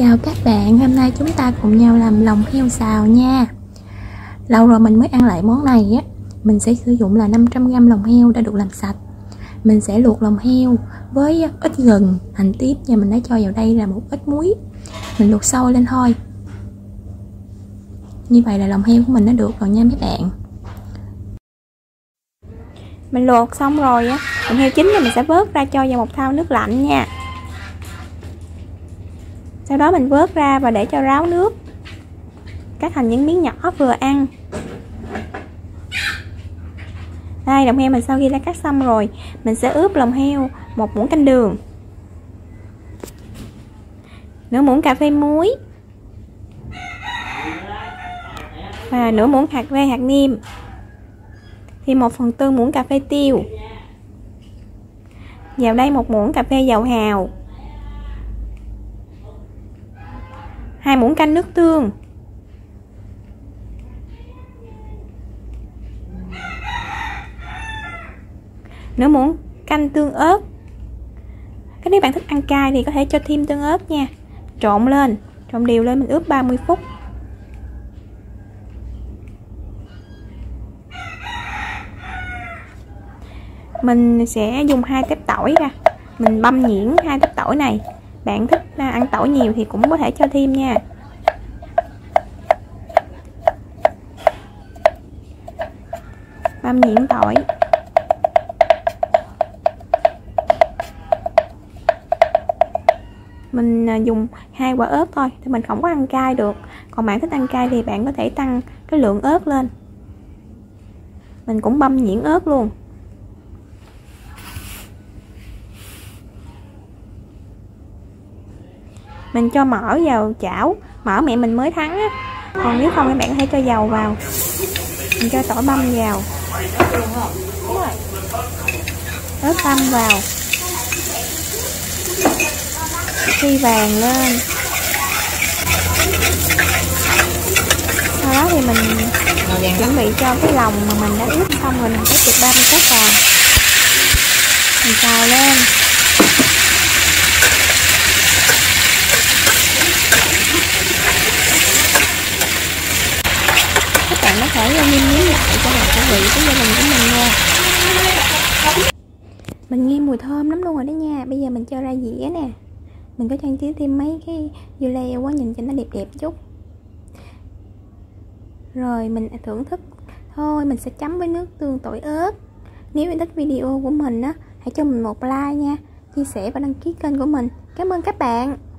Chào các bạn, hôm nay chúng ta cùng nhau làm lòng heo xào nha. Lâu rồi mình mới ăn lại món này á. Mình sẽ sử dụng là 500g lòng heo đã được làm sạch. Mình sẽ luộc lòng heo với ít gừng, hành tím và mình đã cho vào đây là một ít muối. Mình luộc sôi lên thôi. Như vậy là lòng heo của mình đã được rồi nha mấy bạn. Mình luộc xong rồi á, lòng heo chín thì mình sẽ vớt ra cho vào một thau nước lạnh nha. Sau đó mình vớt ra và để cho ráo nước, cắt thành những miếng nhỏ vừa ăn. Đây, lòng heo mình sau khi đã cắt xong rồi, mình sẽ ướp lòng heo một muỗng canh đường, nửa muỗng cà phê muối và nửa muỗng hạt lê hạt nêm, thêm 1/4 muỗng cà phê tiêu. Vào đây 1 muỗng cà phê dầu hào, 2 muỗng canh nước tương, nửa muỗng canh tương ớt. Nếu bạn thích ăn cay thì có thể cho thêm tương ớt nha. Trộn lên, trộn đều lên, mình ướp 30 phút. Mình sẽ dùng 2 tép tỏi ra, mình băm nhuyễn 2 tép tỏi này. Bạn thích ăn tỏi nhiều thì cũng có thể cho thêm nha. Băm nhuyễn tỏi. Mình dùng 2 quả ớt thôi, thì mình không có ăn cay được. Còn bạn thích ăn cay thì bạn có thể tăng cái lượng ớt lên. Mình cũng băm nhuyễn ớt luôn. Mình cho mỡ vào chảo, mỡ mẹ mình mới thắng á. Còn nếu không thì bạn có thể cho dầu vào. Mình cho tỏi băm vào, ớt băm vào, phi vàng lên. Sau đó thì mình chuẩn bị cho cái lòng mà mình đã ướp xong rồi, mình phải chụp 30 phút vào. Mình xào lên. Các bạn có thể nêm nếm lại cho hợp khẩu vị của gia đình của mình nha. Mình nghe mùi thơm lắm luôn rồi đó nha. Bây giờ mình cho ra dĩa nè. Mình có trang trí thêm mấy cái dưa leo quá, nhìn cho nó đẹp đẹp chút. Rồi mình thưởng thức thôi. Mình sẽ chấm với nước tương tỏi ớt. Nếu bạn thích video của mình á, hãy cho mình một like nha, chia sẻ và đăng ký kênh của mình. Cảm ơn các bạn.